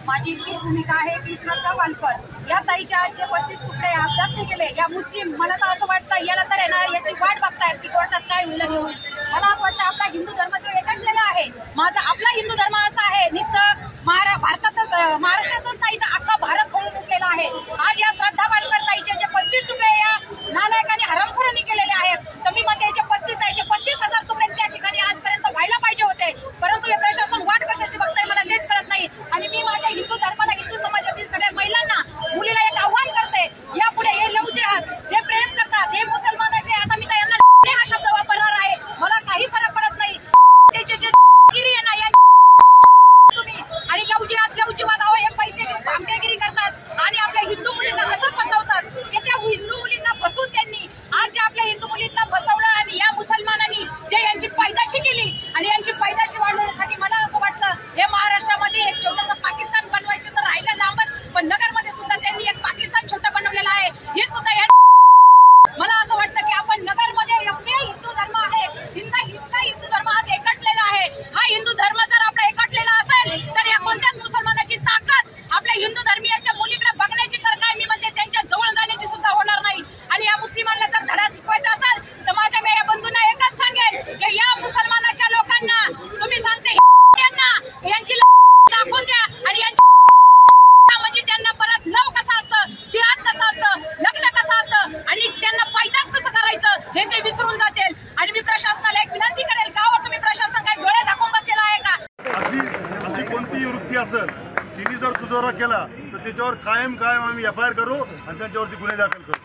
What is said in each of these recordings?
माझी इतकीच भूमिका आहे की श्रद्धा वालकर या ताईच्या जे 35 तुकडे जप्त केले या मुस्लिम, मला तर असं वाटतं याला तर आहे ना याची वाट बघतायत की कोर्टात काय होईल आणि होईल. मला असं वाटतं आपला हिंदू धर्म जो एकटलेला आहे, आपला हिंदू धर्म असा आहे नुसतं महाराष्ट्रातच नाही तर अख्खा भारत होऊन उठलेला आहे. आज या श्रद्धा वालकर ताईचे जे 35 तुकडे या नालायकांनी हरामखोरांनी केलेले आहेत, तर मी म्हणते याचे 35,000 तुकडे त्या ठिकाणी आजपर्यंत व्हायला पाहिजे होते, परंतु हे प्रशासन वाट कशाची बघताय मला तेच कळत नाही. आणि मी माझ्या हिंदू धर्माला, हिंदू समाजातील सगळ्या महिलांना, मुलीला एक आव्हान करते, यापुढे हे लव जिहाद जे प्रेम करतात हे मुसलमानाचे, आता मी यांना हा शब्द वापरणार आहे, मला काही फरक पडत नाही. त्याचे जे गिरी आहे ना या तुम्ही आणि लव जिहाद अहो हे पैसे घेऊन भामटेगिरी करतात आणि आपल्या हिंदू मुलींना असं फसवतात की त्या हिंदू मुलींना फसवून त्यांनी आज जे आपल्या हिंदू मुलींना फसवलं आणि या मुसलमानांनी जे यांची पैदाशी केली आणि यांची पैदाशी वाढवण्यासाठी मला असं वाटलं हे महाराष्ट्रामध्ये एक छोटंसं पाकिस्तान बनवायचं तर राहिलं लांबच, पण नगरमध्ये सुद्धा त्यांनी एक पाकिस्तान छोटं बनवलेलं आहे. हे सुद्धा मला असं वाटतं की आपण नगरमध्ये एकमेव हिंदू धर्म आहे, इतका हिंदू धर्म आज एकटलेला आहे. हा हिंदू धर्म जर आपला एकटलेला असेल तर या कोणत्याच मुसलमानाची ताकद आपल्या हिंदू धर्मीयाच्या मुलीकडे बघण्याची तर काय मी म्हणते त्यांच्या जवळ जाण्याची सुद्धा होणार नाही. आणि या मुस्लिमांना जर धडा शिकवायचा असेल तर माझ्या या बंधूंना एकच सांगेल की या मुसलमानाच्या लोकांना तुम्ही सांगते यांची दाखवून द्या आणि यांची म्हणजे त्यांना परत लव कसं असतं, जिहाद कसं असतं, लग्न कसं असतं आणि त्यांना पैदास कसं करायचं हे ते विसरून जातील. आणि मी प्रशासनाला एक विनंती करेल, का तुम्ही प्रशासन काय डोळे झाकून बसलेला आहे का? अशी कोणतीही वृत्ती असेल तिने जर सुधारणा केला तर त्याच्यावर कायम आम्ही FIR करू आणि त्यांच्यावरती गुन्हे दाखल करू.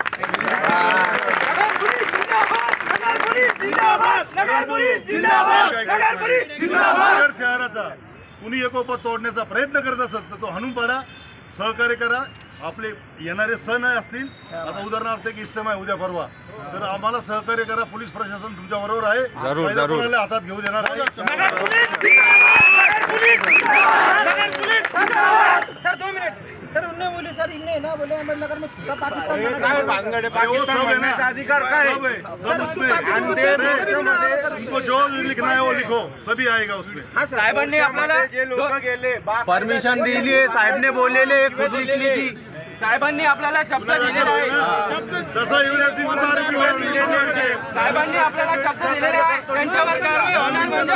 जर शहराचा कुणी एकोपा तोडण्याचा प्रयत्न करत असेल तर तो हाणून पाडा, सहकार्य करा. आपले येणारे सण असतील, आता उदाहरणार्थ की इस्तेमा उद्या परवा, तर आम्हाला सहकार्य करा. पोलीस प्रशासन तुमच्या बरोबर आहे, कोणाला हातात घेऊ देणार आहे. सर 2 मिनट सर, उन्होंने बोले सर इनने ना बोले अहमदनगर में छुट्टा पाकिस्तान अधिकार का है सब उसमें, उनको जो लिखना है वो लिखो, सभी आएगा उसमें. साहेबांनी आपल्याला परमिशन दिली आहे, साहेबने बोललेले खुद लिखली की साहेबांनी आपल्याला शब्द दिलेला आहे, साहेबांनी आपल्याला शब्द दिलेला आहे, त्यांच्यावर कारवाई होणार म्हणजे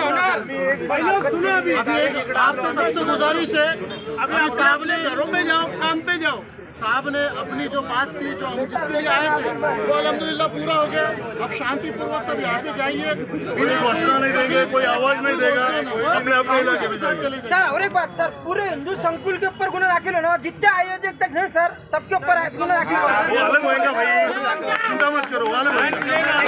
होणार. आपसे सबसे गुजारिश है, अभी आप साहब ने घरों में जाओ, काम पे जाओ. साहब ने अपनी जो बात थी, जो हम जिसके लिए आए थे, वो अल्हम्दुलिल्लाह पूरा हो गया. अब शांतिपूर्वक सब यहाँ से जाइए, कोई घोषणा नहीं देंगे, कोई आवाज नहीं देगा, अपने इलाके में चले. सर और एक बात सर, पूरे हिंदू संकुल के ऊपर गुना दाखिल होना, जितने आयोजक तक है सर सबके ऊपर गुना दाखिल वो अलग होएगा भाई, चिंता मत करो, अलग होएगा.